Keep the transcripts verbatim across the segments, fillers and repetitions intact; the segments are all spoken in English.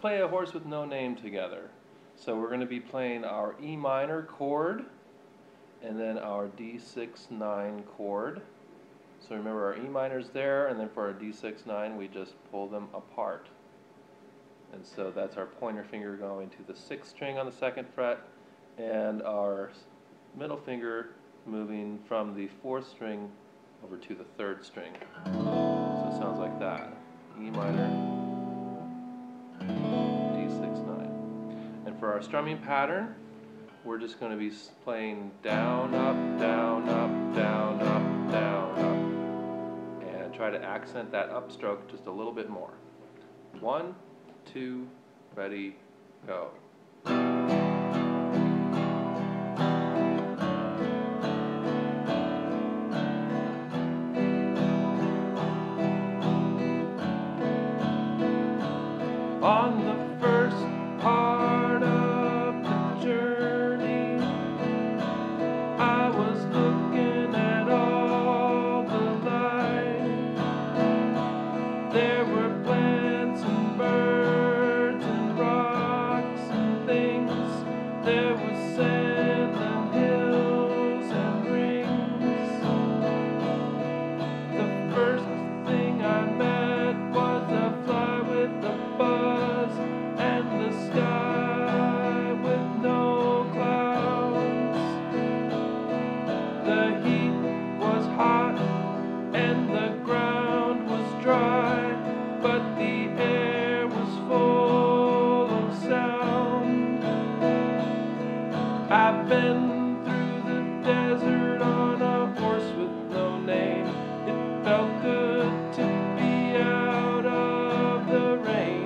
play A Horse with No Name together. So we're going to be playing our E minor chord and then our D six nine chord. So remember, our E minor's there, and then for our D six nine we just pull them apart. And so that's our pointer finger going to the sixth string on the second fret, and our middle finger moving from the fourth string over to the third string. So it sounds like that. E minor, D six nine. And for our strumming pattern, we're just going to be playing down, up, down, up, down, up, down, up. And try to accent that upstroke just a little bit more. One, two, ready, go. On the first part of the journey, I was looking at all the life. There were plants and birds and rocks and things. There was sand and hills and rings. The first thing I met was a fly with a buzz and the sky with no clouds. The heat was hot and the ground was dry, but the air was full of sound. I've been through the desert on a horse with no name. It felt good to be out of the rain.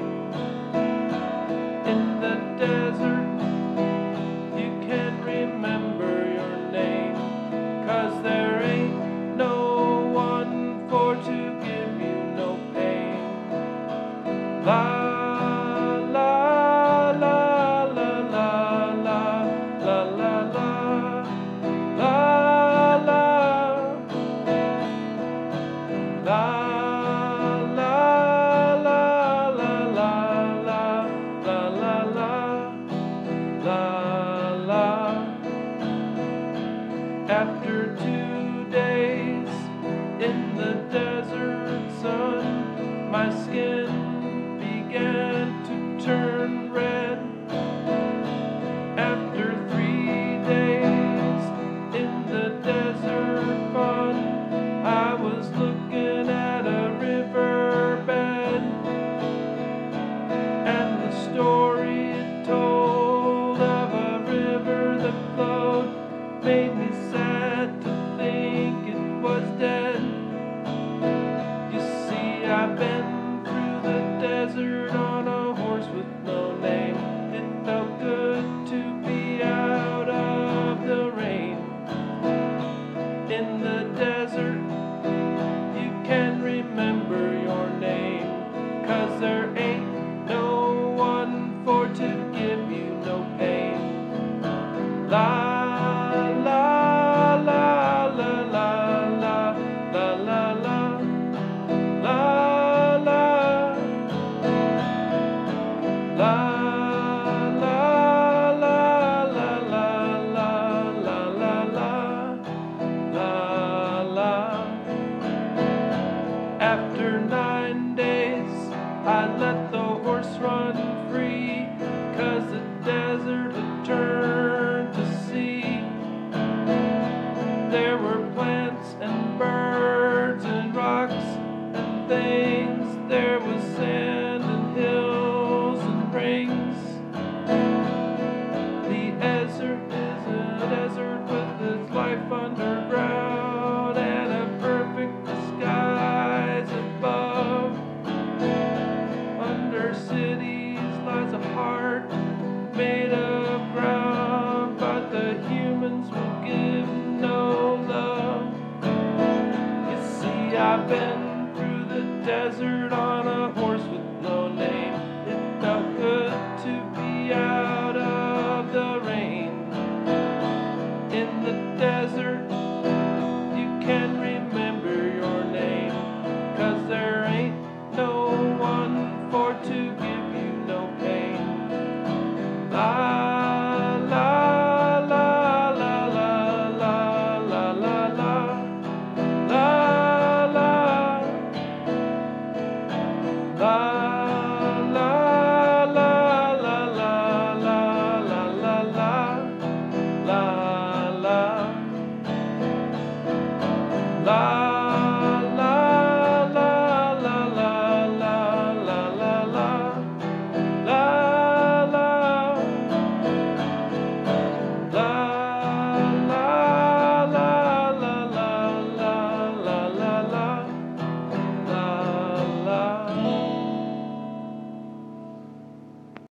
In the desert, you can't remember your name, 'cause there ain't no one for to give you no pain. La la la la la la la la la la la la la la la la. After two days in the desert sun, my skin began to turn red. After three days in the desert fun, I was looking at a riverbed, and the story it told of a river that flowed made me sad to think it was dead. You see, I've been through the desert on a horse with no name. It felt good to be out of the rain. In the desert, you can remember your name, 'cause there ain't no one for to give you no pain. La la la la la la la la la la la la la la la la la la la. After nine days, I let the horse run free, 'cause the desert had turned to sea. There were plants and birds and rocks and things. There was sand and hills and rings. The desert is a desert with its life underground and a perfect disguise above. Under cities lies a heart made of ground, but the humans will give no love. You see, I've been through the desert on a horse with no name. It felt good to be out of the rain. In the desert, you can remember your name, 'cause there ain't no one for to give you no pain. life.